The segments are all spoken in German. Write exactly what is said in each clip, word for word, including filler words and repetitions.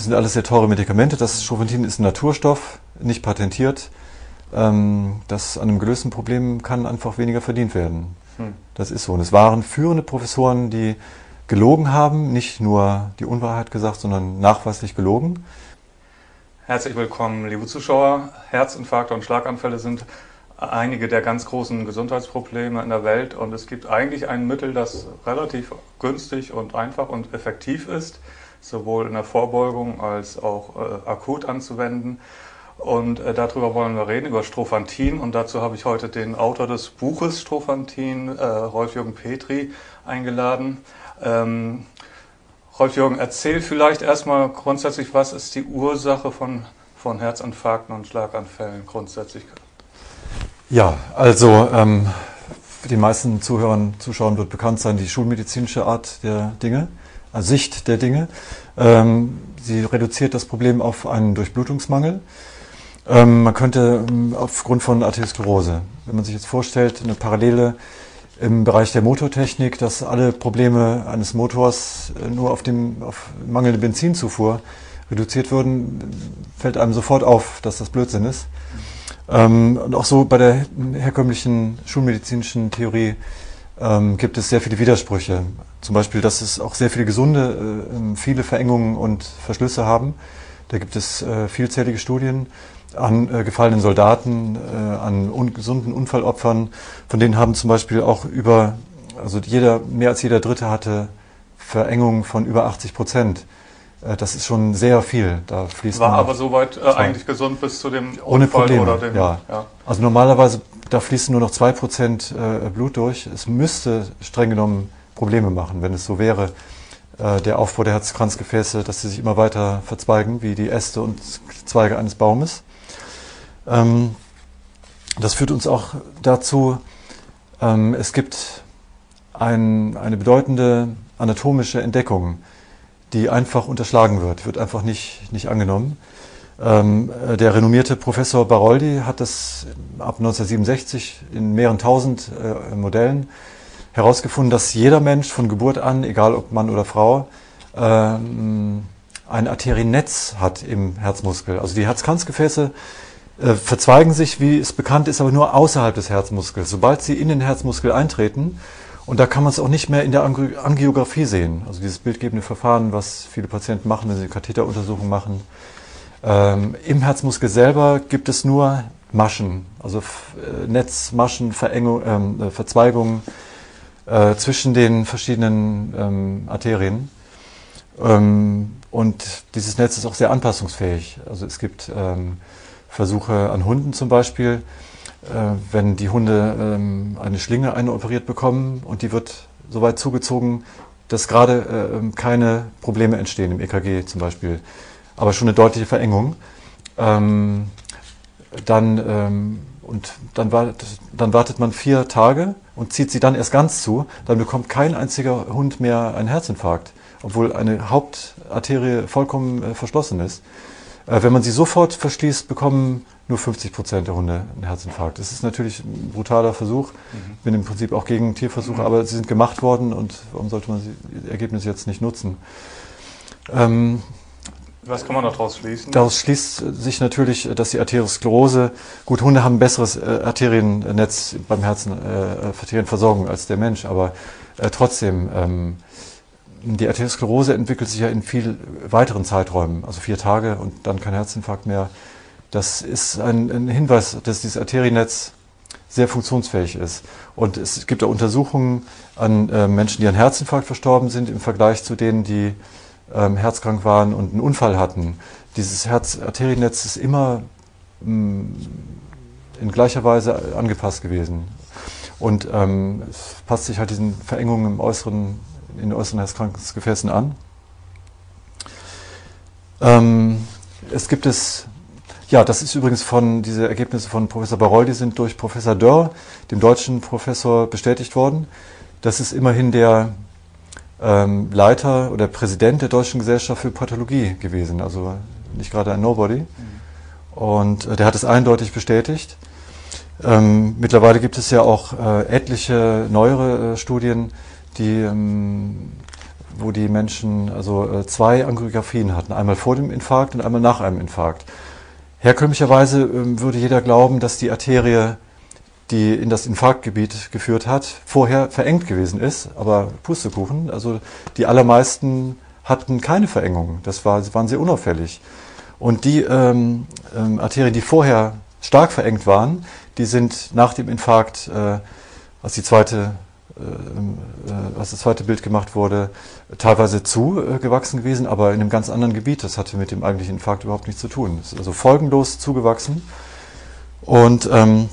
sind alles sehr teure Medikamente. Das Strophantin ist ein Naturstoff, nicht patentiert. Ähm, das an einem gelösten Problem kann einfach weniger verdient werden. Hm. Das ist so. Und es waren führende Professoren, die gelogen haben, nicht nur die Unwahrheit gesagt, sondern nachweislich gelogen. Herzlich willkommen, liebe Zuschauer. Herzinfarkte und Schlaganfälle sind einige der ganz großen Gesundheitsprobleme in der Welt und es gibt eigentlich ein Mittel, das relativ günstig und einfach und effektiv ist, sowohl in der Vorbeugung als auch äh, akut anzuwenden. Und äh, darüber wollen wir reden, über Strophantin. Und dazu habe ich heute den Autor des Buches Strophantin, äh, Rolf-Jürgen Petri, eingeladen. Ähm, Rolf-Jürgen, erzähl vielleicht erstmal grundsätzlich, was ist die Ursache von, von Herzinfarkten und Schlaganfällen grundsätzlich? Ja, also ähm, für die meisten Zuhörern und Zuschauern wird bekannt sein, die schulmedizinische Art der Dinge, äh, Sicht der Dinge. Ähm, sie reduziert das Problem auf einen Durchblutungsmangel. Ähm, man könnte ähm, aufgrund von Arteriosklerose, wenn man sich jetzt vorstellt, eine Parallele im Bereich der Motortechnik, dass alle Probleme eines Motors nur auf, dem, auf mangelnde Benzinzufuhr reduziert würden, fällt einem sofort auf, dass das Blödsinn ist. Ähm, und auch so bei der herkömmlichen schulmedizinischen Theorie ähm, gibt es sehr viele Widersprüche. Zum Beispiel, dass es auch sehr viele Gesunde äh, viele Verengungen und Verschlüsse haben. Da gibt es äh, vielzählige Studien an äh, gefallenen Soldaten, äh, an ungesunden Unfallopfern. Von denen haben zum Beispiel auch über, also jeder, mehr als jeder Dritte hatte Verengungen von über achtzig Prozent. Äh, das ist schon sehr viel. Da fließt War aber soweit äh, eigentlich gesund bis zu dem ohne Unfall Probleme, oder dem, ja. ja. Also normalerweise, da fließen nur noch zwei Prozent äh, Blut durch. Es müsste streng genommen Probleme machen, wenn es so wäre. Äh, der Aufbau der Herzkranzgefäße, dass sie sich immer weiter verzweigen, wie die Äste und Zweige eines Baumes. Ähm, das führt uns auch dazu, ähm, es gibt ein, eine bedeutende anatomische Entdeckung, die einfach unterschlagen wird, wird einfach nicht, nicht angenommen. Ähm, der renommierte Professor Baroldi hat das ab neunzehnhundertsiebenundsechzig in mehreren tausend äh, Modellen herausgefunden, dass jeder Mensch von Geburt an, egal ob Mann oder Frau, ähm, ein Arteriennetz hat im Herzmuskel. Also die Herzkranzgefäße äh, verzweigen sich, wie es bekannt ist, aber nur außerhalb des Herzmuskels. Sobald sie in den Herzmuskel eintreten, und da kann man es auch nicht mehr in der Angi Angiografie sehen, also dieses bildgebende Verfahren, was viele Patienten machen, wenn sie Katheteruntersuchungen machen. Ähm, Im Herzmuskel selber gibt es nur Maschen, also äh, Netzmaschen, Verengung, ähm, äh, Verzweigungen äh, zwischen den verschiedenen ähm, Arterien. Ähm, und dieses Netz ist auch sehr anpassungsfähig. Also es gibt ähm, Versuche an Hunden zum Beispiel, äh, wenn die Hunde ähm, eine Schlinge einoperiert bekommen und die wird so weit zugezogen, dass gerade äh, keine Probleme entstehen, im E K G zum Beispiel, aber schon eine deutliche Verengung. Ähm, dann, ähm, und dann, wartet, dann wartet man vier Tage und zieht sie dann erst ganz zu, dann bekommt kein einziger Hund mehr einen Herzinfarkt, obwohl eine Hauptarterie vollkommen äh, verschlossen ist. Äh, wenn man sie sofort verschließt, bekommen nur fünfzig Prozent der Hunde einen Herzinfarkt. Das ist natürlich ein brutaler Versuch. Ich bin im Prinzip auch gegen Tierversuche, aber sie sind gemacht worden und warum sollte man die Ergebnisse jetzt nicht nutzen? Ähm, Was kann man daraus schließen? Daraus schließt sich natürlich, dass die Arteriosklerose, gut, Hunde haben ein besseres äh, Arteriennetz beim Herzen, äh, Arterienversorgung als der Mensch, aber äh, trotzdem, ähm, die Arteriosklerose entwickelt sich ja in viel weiteren Zeiträumen, also vier Tage und dann kein Herzinfarkt mehr. Das ist ein, ein Hinweis, dass dieses Arteriennetz sehr funktionsfähig ist. Und es gibt auch Untersuchungen an äh, Menschen, die an Herzinfarkt verstorben sind, im Vergleich zu denen, die ähm, herzkrank waren und einen Unfall hatten. Dieses Herz-Arteriennetz ist immer mh, in gleicher Weise angepasst gewesen. Und ähm, es passt sich halt diesen Verengungen im äußeren, in den äußeren Herzkranzgefäßen an. Ähm, es gibt es Ja, das ist übrigens von, diese Ergebnisse von Professor Baroldi sind durch Professor Dörr, dem deutschen Professor, bestätigt worden. Das ist immerhin der ähm, Leiter oder Präsident der Deutschen Gesellschaft für Pathologie gewesen, also nicht gerade ein Nobody. Und äh, der hat es eindeutig bestätigt. Ähm, mittlerweile gibt es ja auch äh, etliche neuere äh, Studien, die, ähm, wo die Menschen also äh, zwei Angiographien hatten, einmal vor dem Infarkt und einmal nach einem Infarkt. Herkömmlicherweise äh, würde jeder glauben, dass die Arterie, die in das Infarktgebiet geführt hat, vorher verengt gewesen ist, aber Pustekuchen, also die allermeisten hatten keine Verengung, das war, sie waren sehr unauffällig. Und die ähm, ähm, Arterien, die vorher stark verengt waren, die sind nach dem Infarkt, äh, als, die zweite, äh, äh, als das zweite Bild gemacht wurde, teilweise zugewachsen äh, gewesen, aber in einem ganz anderen Gebiet. Das hatte mit dem eigentlichen Infarkt überhaupt nichts zu tun. Es ist also folgenlos zugewachsen. Und ähm,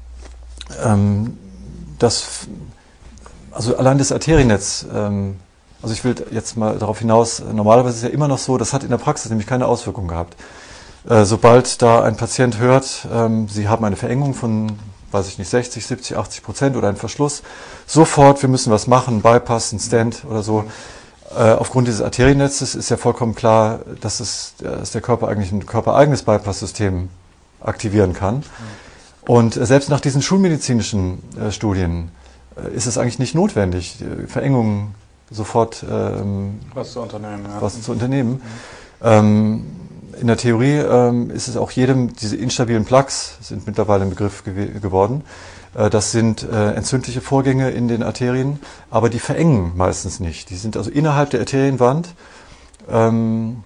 ähm, das, also allein das Arteriennetz, ähm, also ich will jetzt mal darauf hinaus, normalerweise ist es ja immer noch so, das hat in der Praxis nämlich keine Auswirkung gehabt. Äh, sobald da ein Patient hört, ähm, Sie haben eine Verengung von, weiß ich nicht, sechzig, siebzig, achtzig Prozent oder einen Verschluss, sofort, wir müssen was machen, Bypass, ein Stent oder so. Äh, aufgrund dieses Arteriennetzes ist ja vollkommen klar, dass, es, dass der Körper eigentlich ein körpereigenes Bypass-System aktivieren kann. Und äh, selbst nach diesen schulmedizinischen äh, Studien äh, ist es eigentlich nicht notwendig, die Verengungen sofort ähm, was zu unternehmen. Ja. Was zu unternehmen. Mhm. Ähm, in der Theorie ähm, ist es auch jedem, diese instabilen Plaques sind mittlerweile ein Begriff gew geworden. Äh, das sind äh, entzündliche Vorgänge in den Arterien, aber die verengen meistens nicht. Die sind also innerhalb der Arterienwand. Ähm,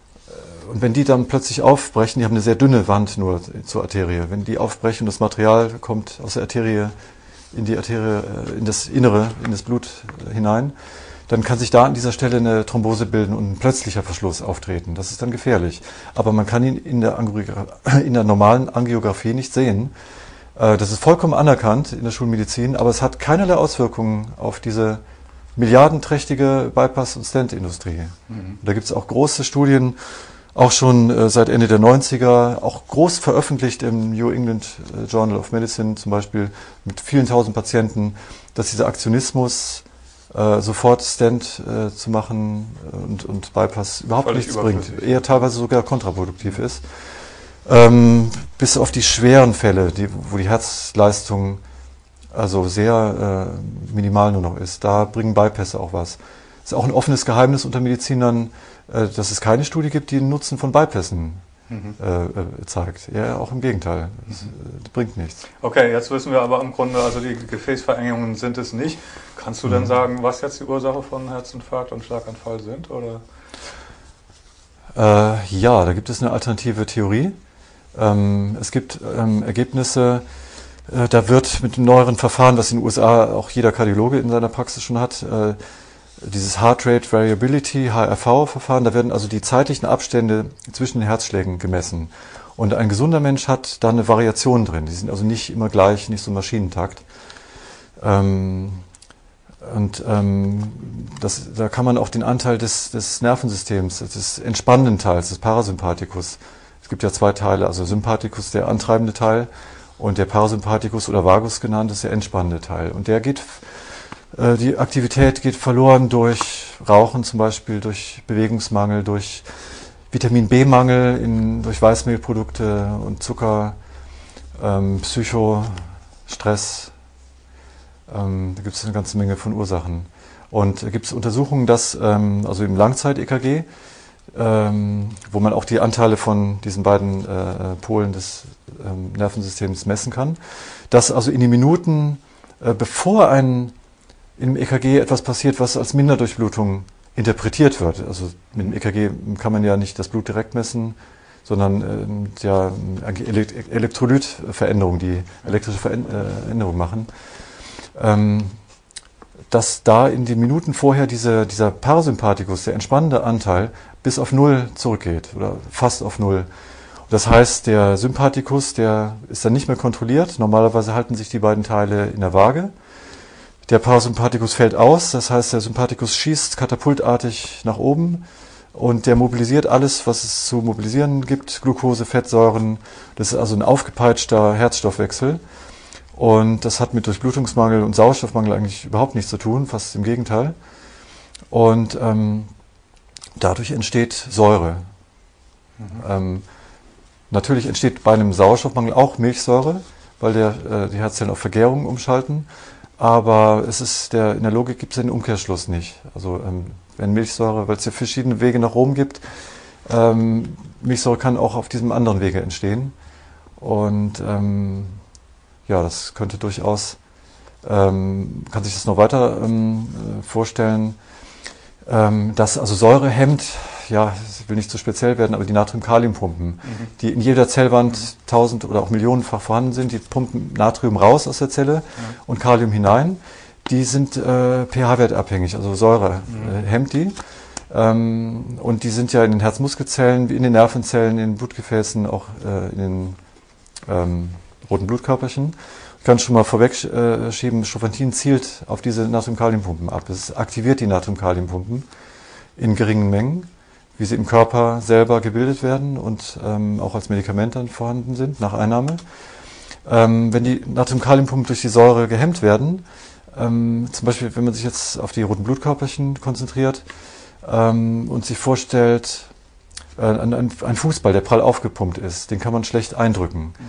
und wenn die dann plötzlich aufbrechen, die haben eine sehr dünne Wand nur zur Arterie. Wenn die aufbrechen, das Material kommt aus der Arterie in die Arterie, in das Innere, in das Blut hinein, dann kann sich da an dieser Stelle eine Thrombose bilden und ein plötzlicher Verschluss auftreten. Das ist dann gefährlich. Aber man kann ihn in der, in der normalen Angiografie nicht sehen. Das ist vollkommen anerkannt in der Schulmedizin, aber es hat keinerlei Auswirkungen auf diese milliardenträchtige Bypass- und Stent-Industrie. Mhm. Da gibt es auch große Studien, auch schon äh, seit Ende der neunziger, auch groß veröffentlicht im New England Journal of Medicine, zum Beispiel mit vielen tausend Patienten, dass dieser Aktionismus, äh, sofort Stent äh, zu machen und, und Bypass überhaupt Völlig nichts bringt, eher teilweise sogar kontraproduktiv ist. Ähm, bis auf die schweren Fälle, die, wo die Herzleistung also sehr äh, minimal nur noch ist, da bringen Bypässe auch was. Es ist auch ein offenes Geheimnis unter Medizinern, äh, dass es keine Studie gibt, die den Nutzen von Bypässen mhm. äh, zeigt. Ja, auch im Gegenteil. Das, mhm. das bringt nichts. Okay, jetzt wissen wir aber im Grunde, also die Gefäßverengungen sind es nicht. Kannst du mhm. denn sagen, was jetzt die Ursache von Herzinfarkt und Schlaganfall sind? Oder? Äh, ja, da gibt es eine alternative Theorie. Ähm, es gibt ähm, Ergebnisse, äh, da wird mit einem neueren Verfahren, was in den U S A auch jeder Kardiologe in seiner Praxis schon hat, äh, dieses Heart Rate Variability, H R V-Verfahren, da werden also die zeitlichen Abstände zwischen den Herzschlägen gemessen. Und ein gesunder Mensch hat da eine Variation drin. Die sind also nicht immer gleich, nicht so Maschinentakt. Ähm, und ähm, das, da kann man auch den Anteil des, des Nervensystems, des entspannenden Teils, des Parasympathikus, es gibt ja zwei Teile, also Sympathikus, der antreibende Teil, und der Parasympathikus oder Vagus genannt, ist der entspannende Teil. Und der geht, äh, die Aktivität geht verloren durch Rauchen zum Beispiel, durch Bewegungsmangel, durch Vitamin B-Mangel, in, durch Weißmehlprodukte und Zucker, ähm, Psycho, Stress. Ähm, da gibt es eine ganze Menge von Ursachen. Und da gibt es Untersuchungen, dass, ähm, also im Langzeit-E K G, ähm, wo man auch die Anteile von diesen beiden äh, Polen des ähm, Nervensystems messen kann, dass also in den Minuten, äh, bevor ein im E K G etwas passiert, was als Minderdurchblutung interpretiert wird, also mit dem E K G kann man ja nicht das Blut direkt messen, sondern ähm, ja, Elektrolytveränderungen, die elektrische Veränderungen machen, ähm, dass da in den Minuten vorher diese, dieser Parasympathikus, der entspannende Anteil, bis auf Null zurückgeht oder fast auf Null. Das heißt, der Sympathikus, der ist dann nicht mehr kontrolliert. Normalerweise halten sich die beiden Teile in der Waage. Der Parasympathikus fällt aus, das heißt, der Sympathikus schießt katapultartig nach oben und der mobilisiert alles, was es zu mobilisieren gibt, Glucose, Fettsäuren. Das ist also ein aufgepeitschter Herzstoffwechsel. Und das hat mit Durchblutungsmangel und Sauerstoffmangel eigentlich überhaupt nichts zu tun, fast im Gegenteil. Und ähm, dadurch entsteht Säure. Mhm. Ähm, natürlich entsteht bei einem Sauerstoffmangel auch Milchsäure, weil der, äh, die Herzzellen auf Vergärung umschalten. Aber es ist der, in der Logik gibt es den Umkehrschluss nicht. Also ähm, wenn Milchsäure, weil es ja verschiedene Wege nach Rom gibt, ähm, Milchsäure kann auch auf diesem anderen Wege entstehen. Und ähm, ja, das könnte durchaus, ähm, kann sich das noch weiter ähm, vorstellen, ähm, dass also Säure hemmt, ja, ich will nicht zu speziell werden, aber die Natrium-Kalium-Pumpen, mhm. die in jeder Zellwand mhm. tausend oder auch millionenfach vorhanden sind, die pumpen Natrium raus aus der Zelle mhm. und Kalium hinein. Die sind äh, pH-Wert abhängig, also Säure mhm. äh, hemmt die. Ähm, und die sind ja in den Herzmuskelzellen, wie in den Nervenzellen, in den Blutgefäßen, auch äh, in den ähm, roten Blutkörperchen. Ich kann schon mal vorwegschieben, äh, Strophantin zielt auf diese Natrium-Kalium-Pumpen ab. Es aktiviert die Natrium-Kalium-Pumpen in geringen Mengen, wie sie im Körper selber gebildet werden und ähm, auch als Medikament dann vorhanden sind, nach Einnahme. Ähm, wenn die Natrium-Kalium-Pumpen durch die Säure gehemmt werden, ähm, zum Beispiel, wenn man sich jetzt auf die roten Blutkörperchen konzentriert ähm, und sich vorstellt, äh, ein, ein Fußball, der prall aufgepumpt ist, den kann man schlecht eindrücken. Mhm.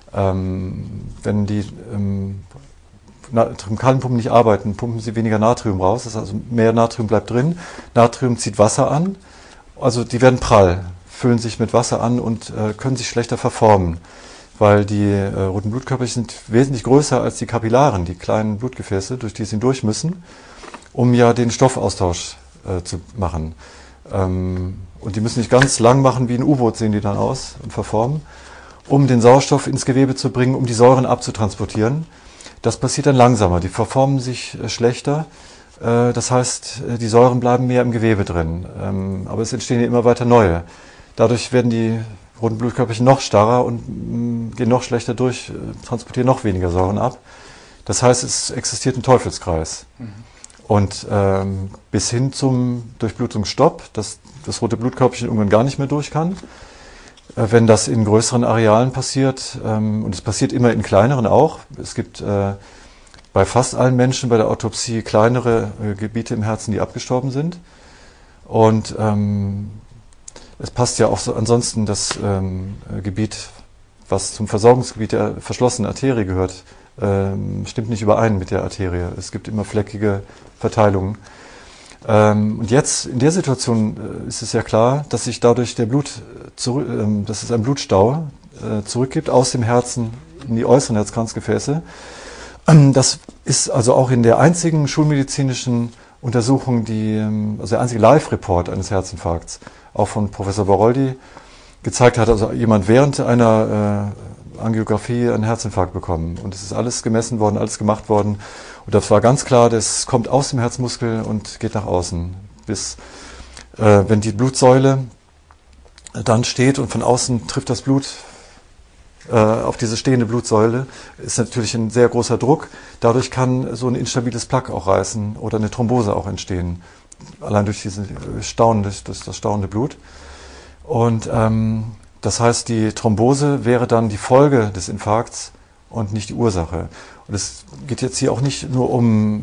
Ähm, wenn die ähm, Natrium-Kalium-Pumpen nicht arbeiten, pumpen sie weniger Natrium raus, das heißt also mehr Natrium bleibt drin, Natrium zieht Wasser an, also die werden prall, füllen sich mit Wasser an und äh, können sich schlechter verformen, weil die äh, roten Blutkörperchen sind wesentlich größer als die Kapillaren, die kleinen Blutgefäße, durch die sie durch müssen, um ja den Stoffaustausch äh, zu machen. Ähm, und die müssen nicht ganz lang machen, wie ein U-Boot sehen die dann aus und verformen, um den Sauerstoff ins Gewebe zu bringen, um die Säuren abzutransportieren. Das passiert dann langsamer, die verformen sich äh, schlechter, äh, das heißt, äh, die Säuren bleiben mehr im Gewebe drin, ähm, aber es entstehen ja immer weiter neue. Dadurch werden die roten Blutkörperchen noch starrer und mh, gehen noch schlechter durch, äh, transportieren noch weniger Säuren ab. Das heißt, es existiert ein Teufelskreis. Mhm. Und ähm, bis hin zum Durchblutungsstopp, dass das rote Blutkörperchen irgendwann gar nicht mehr durch kann. Wenn das in größeren Arealen passiert, ähm, und es passiert immer in kleineren auch, es gibt äh, bei fast allen Menschen bei der Autopsie kleinere äh, Gebiete im Herzen, die abgestorben sind. Und ähm, es passt ja auch so ansonsten das ähm, Gebiet, was zum Versorgungsgebiet der verschlossenen Arterie gehört, ähm, stimmt nicht überein mit der Arterie. Es gibt immer fleckige Verteilungen. Ähm, und jetzt in der Situation äh, ist es ja klar, dass sich dadurch der Blut zurück, ähm, dass es einen Blutstau äh, zurückgibt aus dem Herzen in die äußeren Herzkranzgefäße. Ähm, das ist also auch in der einzigen schulmedizinischen Untersuchung, die, ähm, also der einzige Live-Report eines Herzinfarkts, auch von Professor Baroldi, gezeigt hat, also jemand während einer äh, Angiografie einen Herzinfarkt bekommen. Und es ist alles gemessen worden, alles gemacht worden. Und das war ganz klar, das kommt aus dem Herzmuskel und geht nach außen. Bis, äh, wenn die Blutsäule dann steht und von außen trifft das Blut äh, auf diese stehende Blutsäule, ist natürlich ein sehr großer Druck. Dadurch kann so ein instabiles Plaque auch reißen oder eine Thrombose auch entstehen. Allein durch, diese Staunen, durch, durch das staunende Blut. Und ähm, das heißt, die Thrombose wäre dann die Folge des Infarkts und nicht die Ursache. Und es geht jetzt hier auch nicht nur um,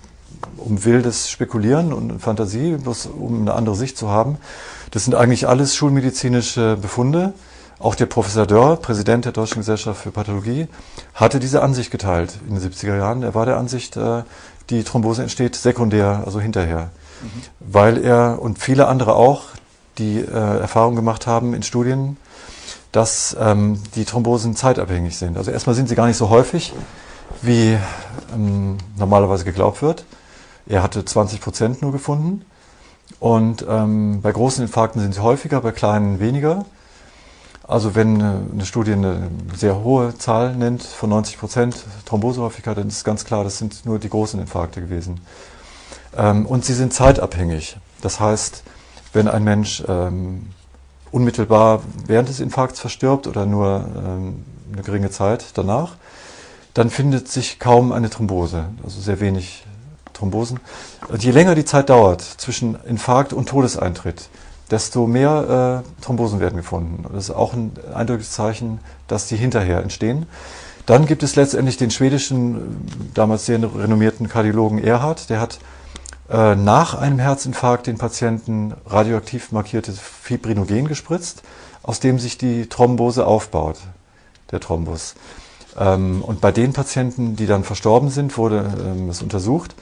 um wildes Spekulieren und Fantasie, bloß um eine andere Sicht zu haben. Das sind eigentlich alles schulmedizinische Befunde. Auch der Professor Dörr, Präsident der Deutschen Gesellschaft für Pathologie, hatte diese Ansicht geteilt in den siebziger Jahren. Er war der Ansicht, die Thrombose entsteht sekundär, also hinterher. Mhm. Weil er und viele andere auch, die äh, Erfahrung gemacht haben in Studien, dass ähm, die Thrombosen zeitabhängig sind. Also erstmal sind sie gar nicht so häufig, wie ähm, normalerweise geglaubt wird. Er hatte zwanzig Prozent nur gefunden. Und ähm, bei großen Infarkten sind sie häufiger, bei kleinen weniger. Also wenn eine Studie eine sehr hohe Zahl nennt, von neunzig Prozent Thrombosehäufigkeit, dann ist ganz klar, das sind nur die großen Infarkte gewesen. Ähm, und sie sind zeitabhängig. Das heißt, wenn ein Mensch ähm, unmittelbar während des Infarkts verstirbt oder nur ähm, eine geringe Zeit danach, dann findet sich kaum eine Thrombose, also sehr wenig Thrombosen. Und je länger die Zeit dauert zwischen Infarkt und Todeseintritt, desto mehr äh, Thrombosen werden gefunden. Und das ist auch ein eindeutiges Zeichen, dass die hinterher entstehen. Dann gibt es letztendlich den schwedischen, damals sehr renommierten Kardiologen Erhard, der hat äh, nach einem Herzinfarkt den Patienten radioaktiv markiertes Fibrinogen gespritzt, aus dem sich die Thrombose aufbaut, der Thrombus. Ähm, und bei den Patienten, die dann verstorben sind, wurde ähm, das untersucht.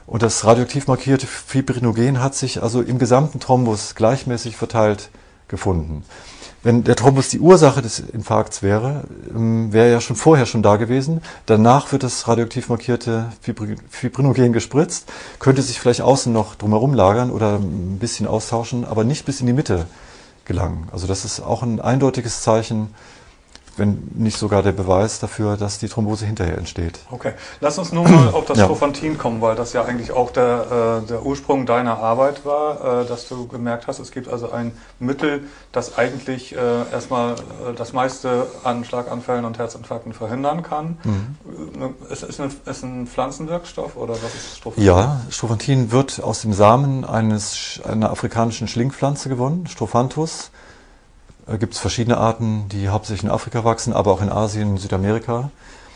Und das radioaktiv markierte Fibrinogen hat sich also im gesamten Thrombus gleichmäßig verteilt gefunden. Wenn der Thrombus die Ursache des Infarkts wäre, wäre er ja schon vorher schon da gewesen. Danach wird das radioaktiv markierte Fibrinogen gespritzt, könnte sich vielleicht außen noch drumherum lagern oder ein bisschen austauschen, aber nicht bis in die Mitte gelangen. Also das ist auch ein eindeutiges Zeichen, wenn nicht sogar der Beweis dafür, dass die Thrombose hinterher entsteht. Okay, lass uns nun mal auf das ja. Strophantin kommen, weil das ja eigentlich auch der, äh, der Ursprung deiner Arbeit war, äh, dass du gemerkt hast, es gibt also ein Mittel, das eigentlich äh, erstmal äh, das meiste an Schlaganfällen und Herzinfarkten verhindern kann. Mhm. Ist es ein, ist ein Pflanzenwirkstoff oder was ist Strophantin? Ja, Strophantin wird aus dem Samen eines, einer afrikanischen Schlingpflanze gewonnen, Strophanthus. Gibt es verschiedene Arten, die hauptsächlich in Afrika wachsen, aber auch in Asien, Südamerika.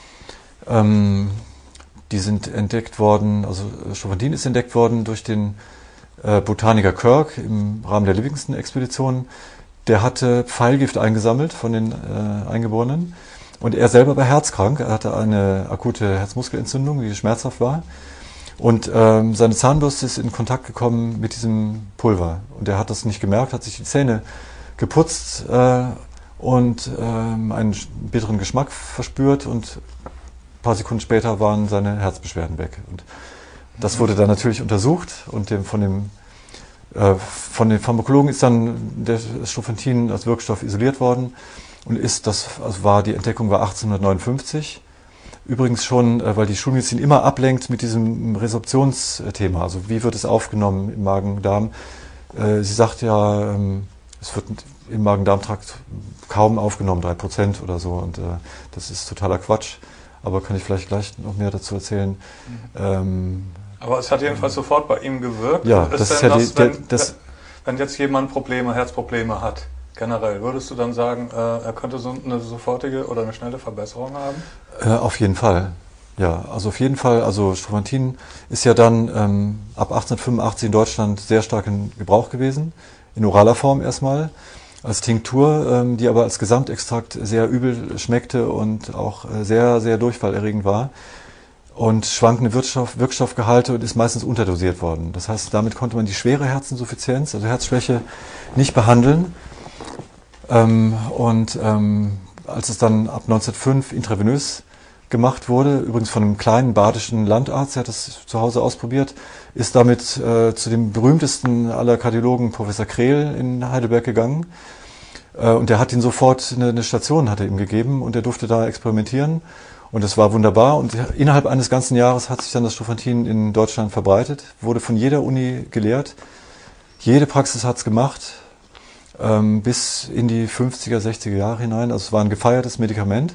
Ähm, die sind entdeckt worden, also Strophantin ist entdeckt worden durch den äh, Botaniker Kirk im Rahmen der Livingston-Expedition. Der hatte Pfeilgift eingesammelt von den äh, Eingeborenen und er selber war herzkrank. Er hatte eine akute Herzmuskelentzündung, die schmerzhaft war. Und ähm, seine Zahnbürste ist in Kontakt gekommen mit diesem Pulver. Und er hat das nicht gemerkt, hat sich die Zähne geputzt äh, und ähm, einen bitteren Geschmack verspürt und ein paar Sekunden später waren seine Herzbeschwerden weg. Und das wurde dann natürlich untersucht und dem, von, dem, äh, von den Pharmakologen ist dann der Strophantin als Wirkstoff isoliert worden und ist das, also war die Entdeckung war achtzehnhundertneunundfünfzig. Übrigens schon, äh, weil die Schulmedizin immer ablenkt mit diesem Resorptionsthema, also wie wird es aufgenommen im Magen-Darm. Äh, sie sagt ja, ähm, es wird im Magen-Darm-Trakt kaum aufgenommen, drei Prozent oder so. Und äh, das ist totaler Quatsch. Aber kann ich vielleicht gleich noch mehr dazu erzählen. Mhm. Ähm, Aber es hat jedenfalls ähm, sofort bei ihm gewirkt. Ja, ist das ist ja das, die, der, wenn, das wenn jetzt jemand Probleme, Herzprobleme hat, generell, würdest du dann sagen, äh, er könnte so eine sofortige oder eine schnelle Verbesserung haben? Äh, auf jeden Fall. Ja, also auf jeden Fall. Also Strophantin ist ja dann ähm, ab achtzehnhundertfünfundachtzig in Deutschland sehr stark in Gebrauch gewesen. In oraler Form erstmal, als Tinktur, ähm, die aber als Gesamtextrakt sehr übel schmeckte und auch äh, sehr, sehr durchfallerregend war. Und schwankende Wirkstoff, Wirkstoffgehalte und ist meistens unterdosiert worden. Das heißt, damit konnte man die schwere Herzinsuffizienz, also Herzschwäche, nicht behandeln. Ähm, und ähm, als es dann ab neunzehnhundertfünf intravenös gemacht wurde, übrigens von einem kleinen badischen Landarzt, der hat das zu Hause ausprobiert, ist damit äh, zu dem berühmtesten aller Kardiologen, Professor Krehl, in Heidelberg gegangen. Äh, und der hat ihn sofort, eine, eine Station hat er ihm gegeben und er durfte da experimentieren. Und das war wunderbar. Und innerhalb eines ganzen Jahres hat sich dann das Strophantin in Deutschland verbreitet, wurde von jeder Uni gelehrt. Jede Praxis hat es gemacht, ähm, bis in die fünfziger, sechziger Jahre hinein. Also es war ein gefeiertes Medikament.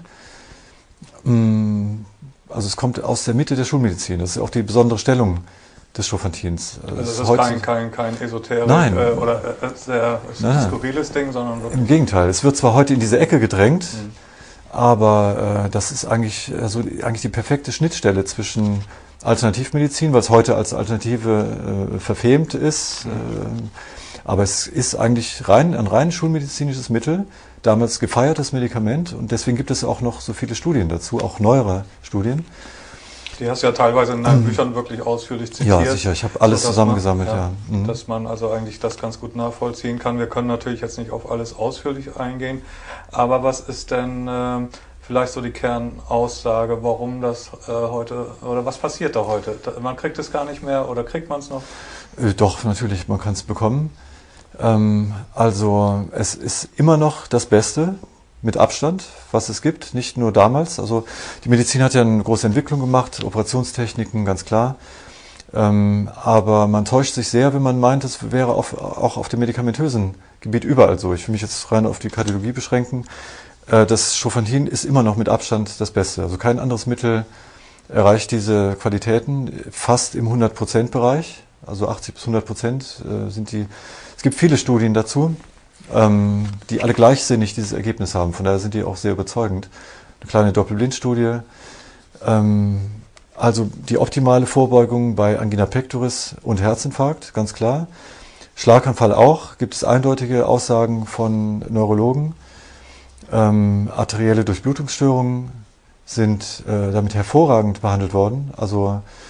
Also es kommt aus der Mitte der Schulmedizin. Das ist auch die besondere Stellung des Strophantins. Also das ist kein, kein, kein Esoterik nein. Äh, oder äh, sehr nein. skurriles Ding, sondern wirklich... Im Gegenteil. Es wird zwar heute in diese Ecke gedrängt, mhm. aber äh, das ist eigentlich, also eigentlich die perfekte Schnittstelle zwischen Alternativmedizin, weil es heute als Alternative äh, verfemt ist. Mhm. Äh, aber es ist eigentlich rein, ein rein schulmedizinisches Mittel, damals gefeiertes Medikament und deswegen gibt es auch noch so viele Studien dazu, auch neuere Studien. Die hast du ja teilweise in deinen mhm. Büchern wirklich ausführlich zitiert. Ja, sicher, ich habe alles zusammengesammelt. Man, ja, ja. Mhm. Dass man also eigentlich das ganz gut nachvollziehen kann. Wir können natürlich jetzt nicht auf alles ausführlich eingehen, aber was ist denn äh, vielleicht so die Kernaussage, warum das äh, heute, oder was passiert da heute? Man kriegt es gar nicht mehr oder kriegt man es noch? Äh, doch, natürlich, man kann es bekommen. Ähm, also es ist immer noch das Beste, mit Abstand, was es gibt, nicht nur damals. Also die Medizin hat ja eine große Entwicklung gemacht, Operationstechniken, ganz klar. Ähm, aber man täuscht sich sehr, wenn man meint, es wäre auf, auch auf dem medikamentösen Gebiet überall so. Ich will mich jetzt rein auf die Kardiologie beschränken. Äh, das Strophantin ist immer noch mit Abstand das Beste. Also kein anderes Mittel erreicht diese Qualitäten, fast im hundert Prozent Bereich. Also achtzig bis hundert Prozent äh, sind die. Es gibt viele Studien dazu, ähm, die alle gleichsinnig dieses Ergebnis haben. Von daher sind die auch sehr überzeugend. Eine kleine Doppelblindstudie. Ähm, also die optimale Vorbeugung bei Angina pectoris und Herzinfarkt, ganz klar. Schlaganfall auch, gibt es eindeutige Aussagen von Neurologen. Ähm, arterielle Durchblutungsstörungen sind äh, damit hervorragend behandelt worden. Also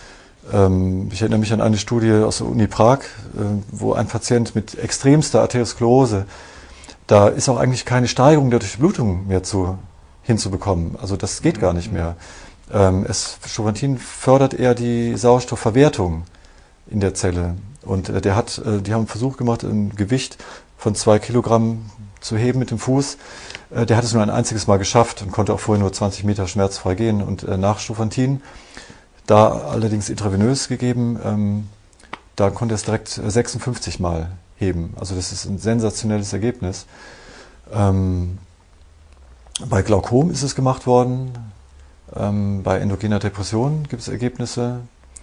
Ähm, ich erinnere mich an eine Studie aus der Uni Prag, äh, wo ein Patient mit extremster Arteriosklerose, da ist auch eigentlich keine Steigerung der Durchblutung mehr zu, hinzubekommen. Also das geht gar nicht mehr. Ähm, es, Strophantin fördert eher die Sauerstoffverwertung in der Zelle. Und äh, der hat, äh, die haben einen Versuch gemacht, ein Gewicht von zwei Kilogramm zu heben mit dem Fuß. Äh, der hat es nur ein einziges Mal geschafft und konnte auch vorher nur zwanzig Meter schmerzfrei gehen. Und äh, nach Strophantin, da allerdings intravenös gegeben, ähm, da konnte er es direkt sechsundfünfzig Mal heben. Also das ist ein sensationelles Ergebnis. Ähm, bei Glaukom ist es gemacht worden. Ähm, bei endogener Depression gibt es Ergebnisse.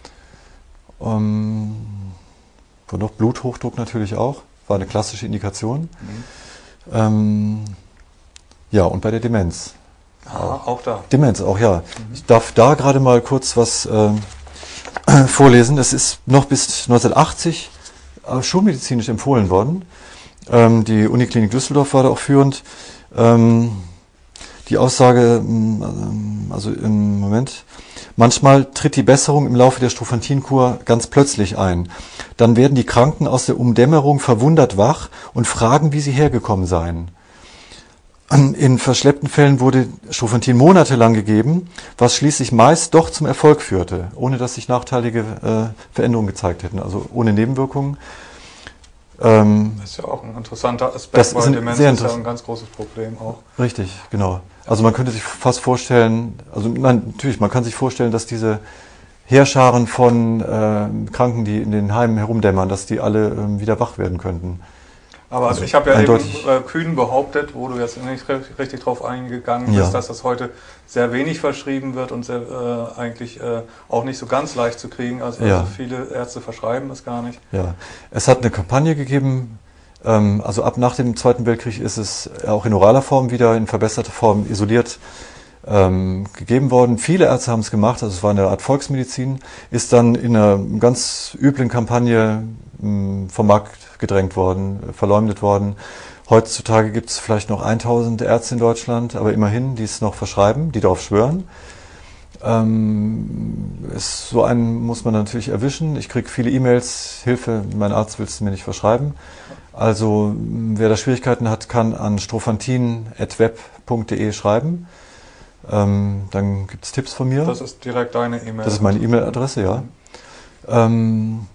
Ähm, und noch Bluthochdruck natürlich auch. War eine klassische Indikation. Mhm. Ähm, ja, und bei der Demenz. Ah, auch. auch da. Demenz auch, ja. Mhm. Ich darf da gerade mal kurz was ähm, vorlesen. Das ist noch bis neunzehnhundertachtzig schulmedizinisch empfohlen worden. Ähm, die Uniklinik Düsseldorf war da auch führend. Ähm, die Aussage, also im Moment, manchmal tritt die Besserung im Laufe der Strophantinkur ganz plötzlich ein. Dann werden die Kranken aus der Umdämmerung verwundert wach und fragen, wie sie hergekommen seien. In verschleppten Fällen wurde Strophantin monatelang gegeben, was schließlich meist doch zum Erfolg führte, ohne dass sich nachteilige äh, Veränderungen gezeigt hätten, also ohne Nebenwirkungen. Ähm, das ist ja auch ein interessanter Aspekt, das weil ist ein Demenz sehr ist ja ein ganz großes Problem auch. Richtig, genau. Also man könnte sich fast vorstellen, also nein, natürlich, man kann sich vorstellen, dass diese Heerscharen von äh, Kranken, die in den Heimen herumdämmern, dass die alle äh, wieder wach werden könnten. Aber also ich habe ja eben äh, kühn behauptet, wo du jetzt nicht richtig drauf eingegangen bist, ja, dass das heute sehr wenig verschrieben wird und sehr, äh, eigentlich äh, auch nicht so ganz leicht zu kriegen. Also, ja, also viele Ärzte verschreiben es gar nicht. Ja, es hat eine Kampagne gegeben, ähm, also ab nach dem Zweiten Weltkrieg ist es auch in oraler Form wieder in verbesserter Form isoliert ähm, gegeben worden. Viele Ärzte haben es gemacht, also es war eine Art Volksmedizin, ist dann in einer ganz üblen Kampagne mh, vom Markt gedrängt worden, verleumdet worden. Heutzutage gibt es vielleicht noch tausend Ärzte in Deutschland, aber immerhin, die es noch verschreiben, die darauf schwören. Ähm, es, so einen muss man natürlich erwischen. Ich kriege viele E-Mails, Hilfe, mein Arzt will es mir nicht verschreiben. Also wer da Schwierigkeiten hat, kann an strophantin at web punkt de schreiben. Ähm, dann gibt es Tipps von mir. Das ist direkt deine E-Mail. Das ist meine E-Mail-Adresse, ja. Mhm. Ähm,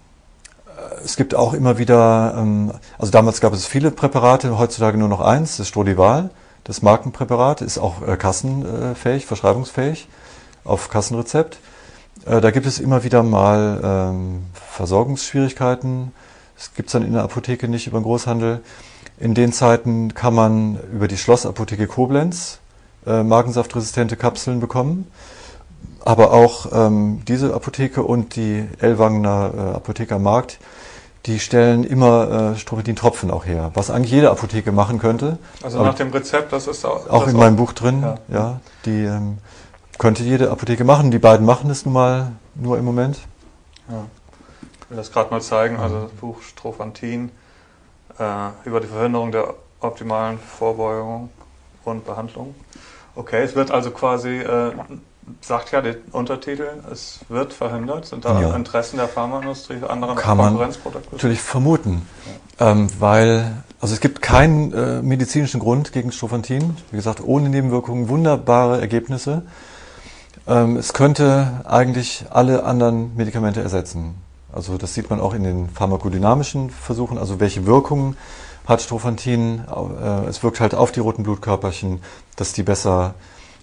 Es gibt auch immer wieder, also damals gab es viele Präparate, heutzutage nur noch eins, das Strodival, das Markenpräparat, ist auch kassenfähig, verschreibungsfähig, auf Kassenrezept. Da gibt es immer wieder mal ähm, Versorgungsschwierigkeiten, das gibt es dann in der Apotheke nicht über den Großhandel. In den Zeiten kann man über die Schlossapotheke Koblenz äh, magensaftresistente Kapseln bekommen. Aber auch ähm, diese Apotheke und die Ellwangener äh, Apotheke am Markt, die stellen immer äh, Strophantin-Tropfen auch her, was eigentlich jede Apotheke machen könnte. Also nach dem Rezept, das ist auch... Auch das in auch, meinem Buch drin, ja. ja die ähm, könnte jede Apotheke machen. Die beiden machen es nun mal nur im Moment. Ja. Ich will das gerade mal zeigen, also das Buch Strophantin äh, über die Verhinderung der optimalen Vorbeugung und Behandlung. Okay, es wird also quasi... Äh, sagt ja der Untertitel, es wird verhindert. Sind da ja. Interessen der Pharmaindustrie, andere Konkurrenzprodukte? Kann man natürlich vermuten, ja. ähm, weil also es gibt keinen äh, medizinischen Grund gegen Strophantin. Wie gesagt, ohne Nebenwirkungen, wunderbare Ergebnisse. Ähm, es könnte eigentlich alle anderen Medikamente ersetzen. Also das sieht man auch in den pharmakodynamischen Versuchen, also welche Wirkungen hat Strophantin. Äh, es wirkt halt auf die roten Blutkörperchen, dass die besser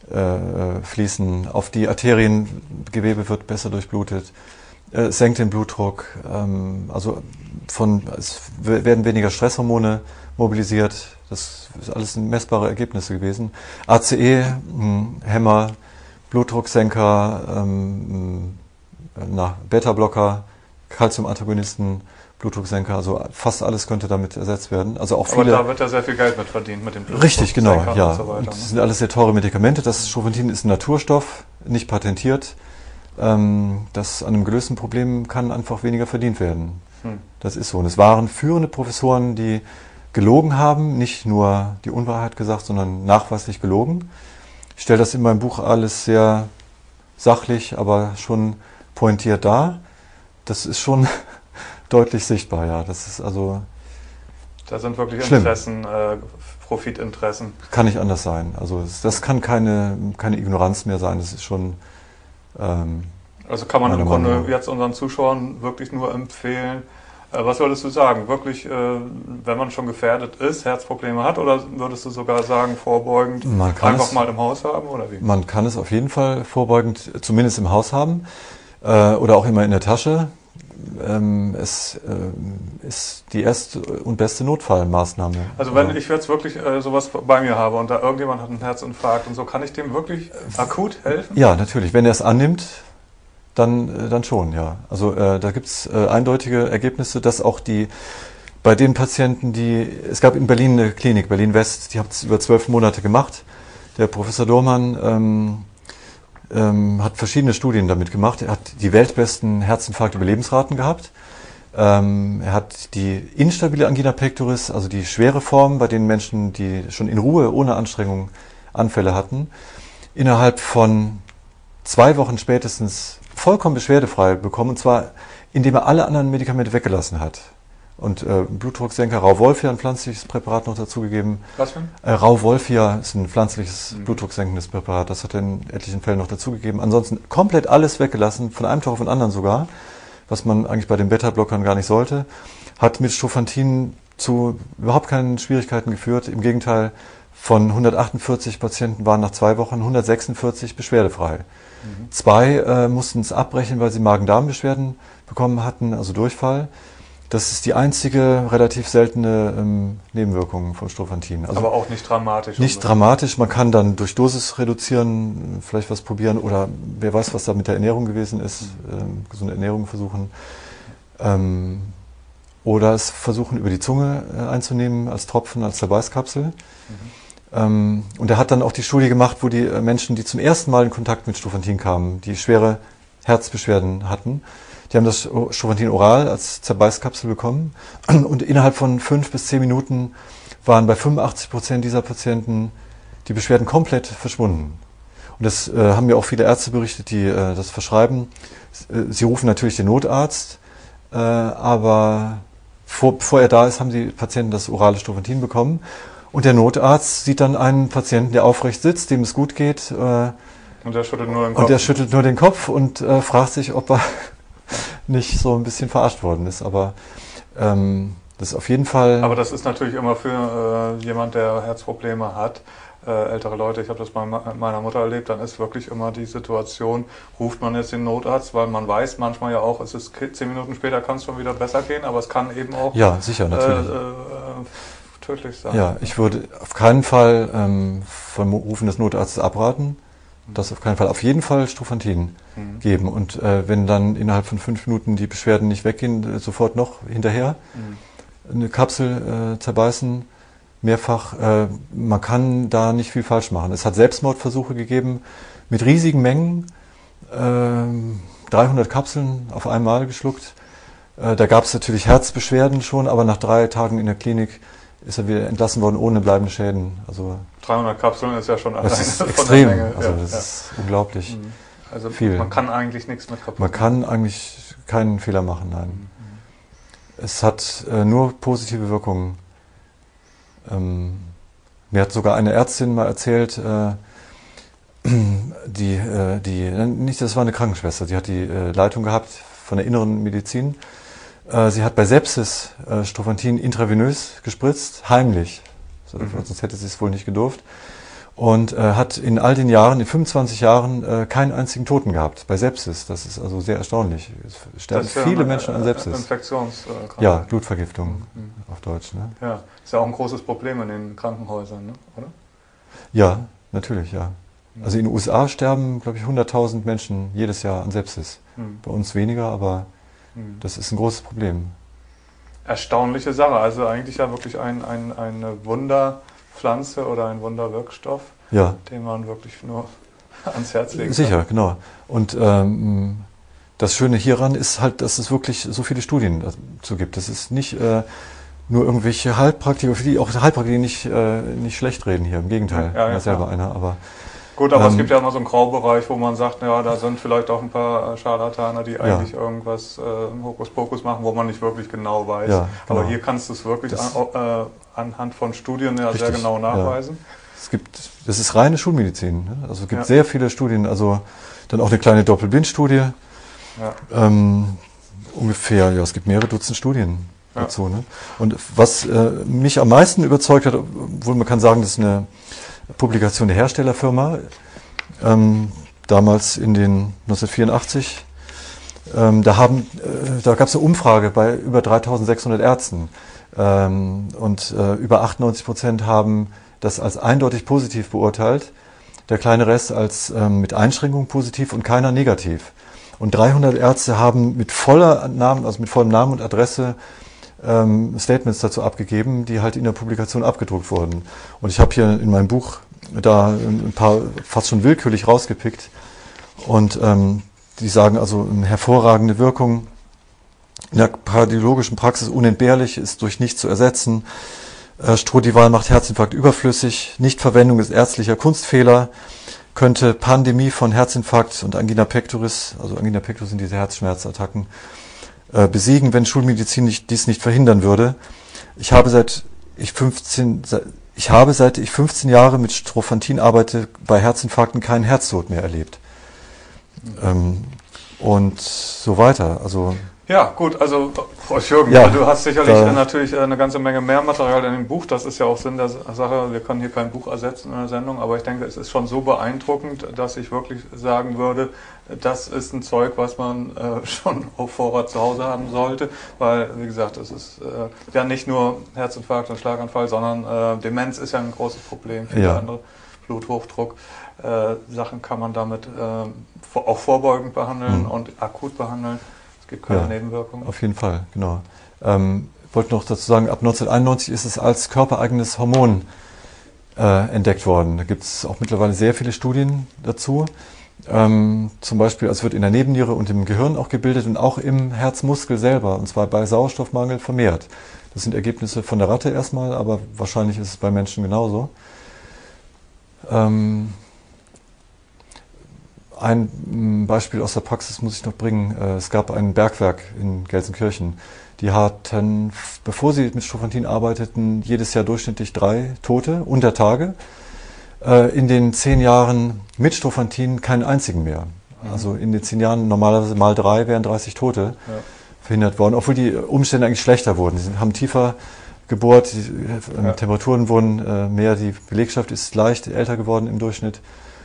Äh, fließen, auf die Arteriengewebe wird besser durchblutet, äh, senkt den Blutdruck, ähm, also von, es werden weniger Stresshormone mobilisiert, das ist alles messbare Ergebnisse gewesen. A C E-Hämmer, Blutdrucksenker, ähm, na, Beta-Blocker, Calcium-Antagonisten, Blutdrucksenker, also fast alles könnte damit ersetzt werden. Also auch viele. Aber da wird ja sehr viel Geld mit verdient mit dem Blutdruck. Richtig, genau, ja. Und so weiter, das sind alles sehr teure Medikamente. Das Strophantin ist ein Naturstoff, nicht patentiert. Ähm, das an einem gelösten Problem kann einfach weniger verdient werden. Hm. Das ist so. Und es waren führende Professoren, die gelogen haben, nicht nur die Unwahrheit gesagt, sondern nachweislich gelogen. Ich stelle das in meinem Buch alles sehr sachlich, aber schon pointiert dar. das ist schon deutlich sichtbar, ja. Das ist also Da sind wirklich schlimm. Interessen, äh, Profitinteressen. Kann nicht anders sein. Also es, das kann keine, keine Ignoranz mehr sein. Das ist schon... Ähm, also kann man im Grunde Meinung. jetzt unseren Zuschauern wirklich nur empfehlen. Äh, was würdest du sagen? Wirklich, äh, wenn man schon gefährdet ist, Herzprobleme hat, oder würdest du sogar sagen, vorbeugend Man kann einfach es- mal im Haus haben, oder wie? Man kann es auf jeden Fall vorbeugend, zumindest im Haus haben, äh, oder auch immer in der Tasche. Ähm, es ähm, ist die erste und beste Notfallmaßnahme. Also wenn ich jetzt wirklich äh, sowas bei mir habe und da irgendjemand hat einen Herzinfarkt und so, kann ich dem wirklich akut helfen? Ja, natürlich. Wenn er es annimmt, dann, äh, dann schon, ja. Also äh, da gibt es äh, eindeutige Ergebnisse, dass auch die bei den Patienten, die, es gab in Berlin eine Klinik, Berlin-West, die hat es über zwölf Monate gemacht. Der Professor Dohrmann ähm, ähm, hat verschiedene Studien damit gemacht. Er hat die weltbesten Herzinfarkt-Überlebensraten gehabt. Ähm, er hat die instabile Angina pectoris, also die schwere Form bei den Menschen, die schon in Ruhe, ohne Anstrengung Anfälle hatten, innerhalb von zwei Wochen spätestens vollkommen beschwerdefrei bekommen, und zwar indem er alle anderen Medikamente weggelassen hat. Und äh, Blutdrucksenker, Rauwolfia, ein pflanzliches Präparat noch dazugegeben. Was für ein? Äh, Rauwolfia ist ein pflanzliches Mhm. blutdrucksenkendes Präparat, das hat er in etlichen Fällen noch dazugegeben. Ansonsten komplett alles weggelassen, von einem Tag auf den anderen sogar, was man eigentlich bei den Beta-Blockern gar nicht sollte. Hat mit Strophantin zu überhaupt keinen Schwierigkeiten geführt. Im Gegenteil, von hundertachtundvierzig Patienten waren nach zwei Wochen hundertsechsundvierzig beschwerdefrei. Mhm. Zwei äh, mussten es abbrechen, weil sie Magen-Darm-Beschwerden bekommen hatten, also Durchfall. Das ist die einzige relativ seltene ähm, Nebenwirkung von Strophantin. Also Aber auch nicht dramatisch. nicht also. dramatisch, man kann dann durch Dosis reduzieren, vielleicht was probieren oder wer weiß, was da mit der Ernährung gewesen ist, ähm, gesunde Ernährung versuchen. Ähm, oder es versuchen über die Zunge äh, einzunehmen, als Tropfen, als Zerbeißkapsel. Mhm. Ähm, und er hat dann auch die Studie gemacht, wo die äh, Menschen, die zum ersten Mal in Kontakt mit Strophantin kamen, die schwere Herzbeschwerden hatten, die haben das Strophantin oral als Zerbeißkapsel bekommen und innerhalb von fünf bis zehn Minuten waren bei fünfundachtzig Prozent dieser Patienten die Beschwerden komplett verschwunden. Und das äh, haben mir auch viele Ärzte berichtet, die äh, das verschreiben. Äh, sie rufen natürlich den Notarzt, äh, aber vor, bevor er da ist, haben die Patienten das orale Strophantin bekommen. Und der Notarzt sieht dann einen Patienten, der aufrecht sitzt, dem es gut geht, äh, Und der schüttelt nur den Kopf. und der schüttelt nur den Kopf und äh, fragt sich, ob er nicht so ein bisschen verarscht worden ist. Aber ähm, das ist auf jeden Fall... Aber das ist natürlich immer für äh, jemand, der Herzprobleme hat, äh, ältere Leute, ich habe das bei meiner Mutter erlebt, dann ist wirklich immer die Situation, ruft man jetzt den Notarzt, weil man weiß manchmal ja auch, es ist zehn Minuten später kann es schon wieder besser gehen, aber es kann eben auch ja, sicher, natürlich. Äh, äh, tödlich sein. Ja, ich würde auf keinen Fall ähm, vom Rufen des Notarztes abraten. Das auf keinen Fall. Auf jeden Fall Strophantin Mhm. geben. Und äh, wenn dann innerhalb von fünf Minuten die Beschwerden nicht weggehen, äh, sofort noch hinterher Mhm. eine Kapsel äh, zerbeißen, mehrfach. Äh, man kann da nicht viel falsch machen. Es hat Selbstmordversuche gegeben mit riesigen Mengen, äh, dreihundert Kapseln auf einmal geschluckt. Äh, da gab es natürlich Herzbeschwerden schon, aber nach drei Tagen in der Klinik ist er wieder entlassen worden ohne bleibende Schäden. Also dreihundert Kapseln ist ja schon alleine das ist von extrem. der Menge. Also ja, das ja. ist unglaublich. Mhm. Also viel. man kann eigentlich nichts mit kaputt Man machen. kann eigentlich keinen Fehler machen, nein. Es hat äh, nur positive Wirkungen. Ähm, mir hat sogar eine Ärztin mal erzählt, äh, die, äh, die, nicht, das war eine Krankenschwester, die hat die äh, Leitung gehabt von der inneren Medizin. Äh, sie hat bei Sepsis äh, Strophantin intravenös gespritzt, heimlich, so, Mhm. sonst hätte sie es wohl nicht gedurft. Und äh, hat in all den Jahren, in fünfundzwanzig Jahren, äh, keinen einzigen Toten gehabt bei Sepsis. Das ist also sehr erstaunlich. Es sterben Das ist ja viele eine, Menschen an äh, Sepsis. Infektionskrankheit. Ja, Blutvergiftung Mhm. auf Deutsch. Ne? Ja, ist ja auch ein großes Problem in den Krankenhäusern, ne? Oder? Ja, natürlich, ja. Also in den U S A sterben, glaube ich, hunderttausend Menschen jedes Jahr an Sepsis. Mhm. Bei uns weniger, aber Mhm. das ist ein großes Problem. Erstaunliche Sache. Also eigentlich ja wirklich ein, ein, eine Wunderpflanze oder ein Wunderwirkstoff, Ja, den man wirklich nur ans Herz legen sicher, genau. Und ähm, das Schöne hieran ist halt, dass es wirklich so viele Studien dazu gibt. Das ist nicht äh, nur irgendwelche Heilpraktiker, für die auch Heilpraktiker nicht, äh, nicht schlecht reden hier. Im Gegenteil, Ja, ja, ich bin selber klar. einer, aber Gut, aber ähm, es gibt ja immer so einen Graubereich, wo man sagt, ja, da sind vielleicht auch ein paar Scharlatane, die eigentlich ja. irgendwas äh, Hokuspokus machen, wo man nicht wirklich genau weiß. Ja, genau. Aber hier kannst du es wirklich an, äh, anhand von Studien ja richtig, sehr genau nachweisen. Ja. Es gibt, das ist reine Schulmedizin. Ne? Also es gibt ja. sehr viele Studien, also dann auch eine kleine Doppelblindstudie. Ja. Ähm, ungefähr, ja, es gibt mehrere Dutzend Studien ja. dazu. Ne? Und was äh, mich am meisten überzeugt hat, obwohl man kann sagen, das ist eine Publikation der Herstellerfirma, ähm, damals in den neunzehnhundertvierundachtzig, ähm, da, haben, äh, da gab es eine Umfrage bei über dreitausendsechshundert Ärzten ähm, und äh, über achtundneunzig Prozent haben das als eindeutig positiv beurteilt, der kleine Rest als ähm, mit Einschränkung positiv und keiner negativ. Und dreihundert Ärzte haben mit voller Namen, also mit vollem Namen und Adresse ähm, Statements dazu abgegeben, die halt in der Publikation abgedruckt wurden. Und ich habe hier in meinem Buch da ein paar fast schon willkürlich rausgepickt. Und ähm, die sagen also eine hervorragende Wirkung, in der kardiologischen Praxis unentbehrlich, ist durch nichts zu ersetzen. Äh, Strodival macht Herzinfarkt überflüssig. Nichtverwendung ist ärztlicher Kunstfehler. Könnte Pandemie von Herzinfarkt und Angina pectoris, also Angina pectoris sind diese Herzschmerzattacken, äh, besiegen, wenn Schulmedizin nicht, dies nicht verhindern würde. Ich habe seit ich fünfzehn, ich habe seit ich fünfzehn Jahre mit Strophantin arbeite, bei Herzinfarkten keinen Herztod mehr erlebt. Ähm, und so weiter. Also ja, gut, also Frau Jürgen, ja, du hast sicherlich da, natürlich eine ganze Menge mehr Material in dem Buch. Das ist ja auch Sinn der Sache. Wir können hier kein Buch ersetzen in der Sendung, aber ich denke, es ist schon so beeindruckend, dass ich wirklich sagen würde, das ist ein Zeug, was man äh, schon auf Vorrat zu Hause haben sollte, weil, wie gesagt, es ist äh, ja nicht nur Herzinfarkt und Schlaganfall, sondern äh, Demenz ist ja ein großes Problem, viele ja. andere, Bluthochdruck. Äh, Sachen kann man damit äh, auch vorbeugend behandeln mhm. und akut behandeln. Es gibt keine ja, Nebenwirkungen. Auf jeden Fall, genau. Ähm, ich wollte noch dazu sagen, ab neunzehnhunderteinundneunzig ist es als körpereigenes Hormon äh, entdeckt worden. Da gibt es auch mittlerweile sehr viele Studien dazu. Ähm, zum Beispiel, es wird in der Nebenniere und im Gehirn auch gebildet und auch im Herzmuskel selber, und zwar bei Sauerstoffmangel vermehrt. Das sind Ergebnisse von der Ratte erstmal, aber wahrscheinlich ist es bei Menschen genauso. Ähm, Ein Beispiel aus der Praxis muss ich noch bringen. Es gab ein Bergwerk in Gelsenkirchen. Die hatten, bevor sie mit Strophantin arbeiteten, jedes Jahr durchschnittlich drei Tote unter Tage. In den zehn Jahren mit Strophantin keinen einzigen mehr. Mhm. Also in den zehn Jahren normalerweise mal drei wären dreißig Tote ja. verhindert worden, obwohl die Umstände eigentlich schlechter wurden. Sie haben tiefer gebohrt, die ja. Temperaturen wurden mehr, die Belegschaft ist leicht älter geworden im Durchschnitt.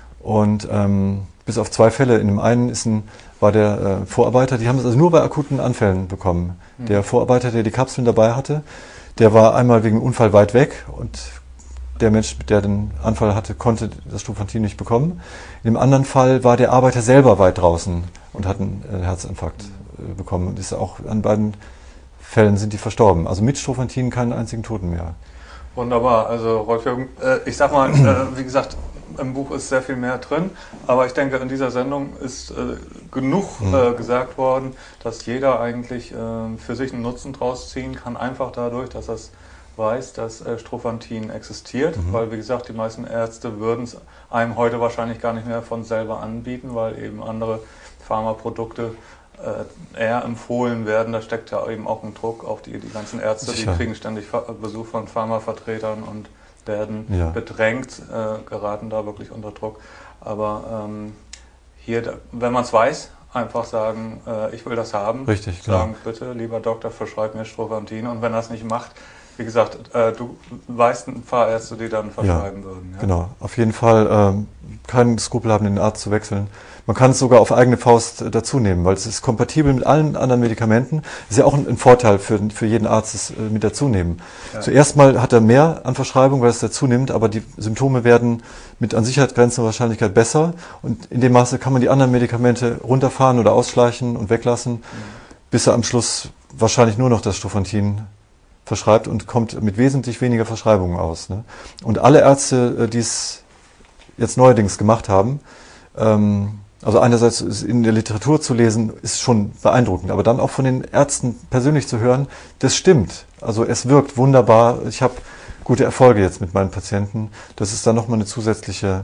Und ähm, bis auf zwei Fälle. In dem einen ist ein, war der äh, Vorarbeiter, die haben es also nur bei akuten Anfällen bekommen. Mhm. Der Vorarbeiter, der die Kapseln dabei hatte, der war einmal wegen Unfall weit weg und der Mensch, der den Anfall hatte, konnte das Strophantin nicht bekommen. In dem anderen Fall war der Arbeiter selber weit draußen und hat einen äh, Herzinfarkt äh, bekommen. Und ist auch an beiden Fällen sind die verstorben. Also mit Strophantin keinen einzigen Toten mehr. Wunderbar. Also Rolf Jürgen, äh, ich sag mal, äh, wie gesagt, im Buch ist sehr viel mehr drin, aber ich denke, in dieser Sendung ist äh, genug mhm. äh, gesagt worden, dass jeder eigentlich äh, für sich einen Nutzen draus ziehen kann, einfach dadurch, dass er weiß, dass äh, Strophantin existiert, mhm. weil, wie gesagt, die meisten Ärzte würden es einem heute wahrscheinlich gar nicht mehr von selber anbieten, weil eben andere Pharmaprodukte äh, eher empfohlen werden. Da steckt ja eben auch ein Druck auf die, die ganzen Ärzte, Sicher. Die kriegen ständig Besuch von Pharmavertretern und werden ja. bedrängt, äh, geraten da wirklich unter Druck. Aber ähm, hier, wenn man es weiß, einfach sagen, äh, ich will das haben. Richtig, sagen, klar. Bitte, lieber Doktor, verschreib mir Strophantin. Und wenn er es nicht macht, wie gesagt, äh, du weißt ein paar Ärzte, die dann verschreiben ja, würden. Ja? Genau, auf jeden Fall ähm, keinen Skrupel haben, den Arzt zu wechseln. Man kann es sogar auf eigene Faust äh, dazu nehmen, weil es ist kompatibel mit allen anderen Medikamenten. Das ist ja auch ein, ein Vorteil für, für jeden Arzt, das äh, mit dazu nehmen. Ja. Zuerst mal hat er mehr an Verschreibung, weil es dazu nimmt, aber die Symptome werden mit an Sicherheit grenzender Wahrscheinlichkeit besser. Und in dem Maße kann man die anderen Medikamente runterfahren oder ausschleichen und weglassen, mhm. bis er am Schluss wahrscheinlich nur noch das Strophantin verschreibt und kommt mit wesentlich weniger Verschreibungen aus. Ne? Und alle Ärzte, die es jetzt neuerdings gemacht haben, ähm, also einerseits in der Literatur zu lesen, ist schon beeindruckend, aber dann auch von den Ärzten persönlich zu hören, das stimmt. Also es wirkt wunderbar. Ich habe gute Erfolge jetzt mit meinen Patienten. Das ist dann nochmal eine zusätzliche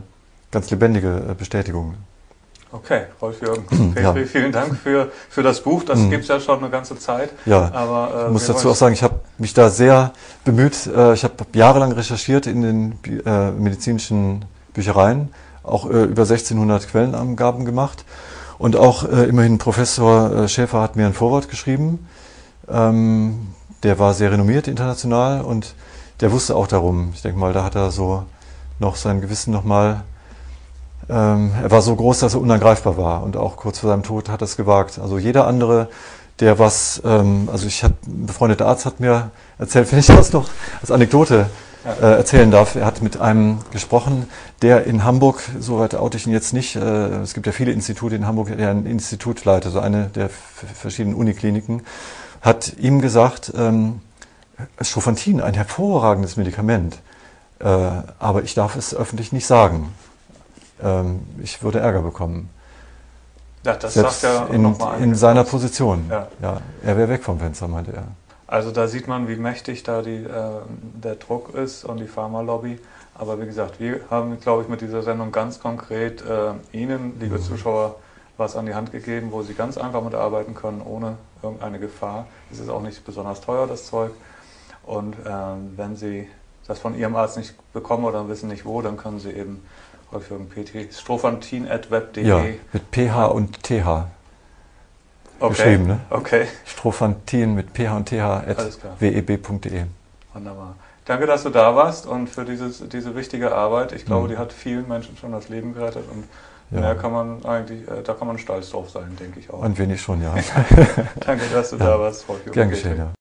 ganz lebendige äh, Bestätigung. Okay, Rolf-Jürgen Petri, ja. vielen Dank für, für das Buch. Das mhm. gibt es ja schon eine ganze Zeit. Ja, aber, äh, ich muss dazu auch sagen, ich habe mich da sehr bemüht. Äh, ich habe jahrelang recherchiert in den äh, medizinischen Büchereien, auch äh, über sechzehnhundert Quellenangaben gemacht. Und auch äh, immerhin Professor äh, Schäfer hat mir ein Vorwort geschrieben. Ähm, der war sehr renommiert international und der wusste auch darum. Ich denke mal, da hat er so noch sein Gewissen nochmal... Ähm, er war so groß, dass er unangreifbar war und auch kurz vor seinem Tod hat er es gewagt. Also jeder andere, der was, ähm, also ich hatte, ein befreundeter Arzt hat mir erzählt, wenn ich das noch als Anekdote äh, erzählen darf, er hat mit einem gesprochen, der in Hamburg, soweit oute ich ihn jetzt nicht, äh, es gibt ja viele Institute in Hamburg, der ein Institut leitet, also eine der verschiedenen Unikliniken, hat ihm gesagt, ähm, Strophantin, ein hervorragendes Medikament, äh, aber ich darf es öffentlich nicht sagen. Ich würde Ärger bekommen. Ja, das Selbst sagt ja in, noch mal in seiner Position. Ja. Ja, er wäre weg vom Fenster, meinte er. Also da sieht man, wie mächtig da die, äh, der Druck ist und die Pharmalobby. Aber wie gesagt, wir haben, glaube ich, mit dieser Sendung ganz konkret äh, Ihnen, liebe mhm. Zuschauer, was an die Hand gegeben, wo Sie ganz einfach mitarbeiten können, ohne irgendeine Gefahr. Es ist auch nicht besonders teuer, das Zeug. Und äh, wenn Sie das von Ihrem Arzt nicht bekommen oder wissen nicht wo, dann können Sie eben Rolf-Jürgen Petri, strophantin at web punkt de. Ja, mit P H und T H okay. geschrieben, ne? Okay. Strophantin mit P H und T H at w e b punkt de. Wunderbar. Danke, dass du da warst und für dieses, diese wichtige Arbeit. Ich glaube, mhm. die hat vielen Menschen schon das Leben gerettet und ja. mehr kann man eigentlich, äh, da kann man stolz drauf sein, denke ich auch. Ein wenig schon, ja. Danke, dass du ja. da warst, Rolf-Jürgen Gern geschehen, ja.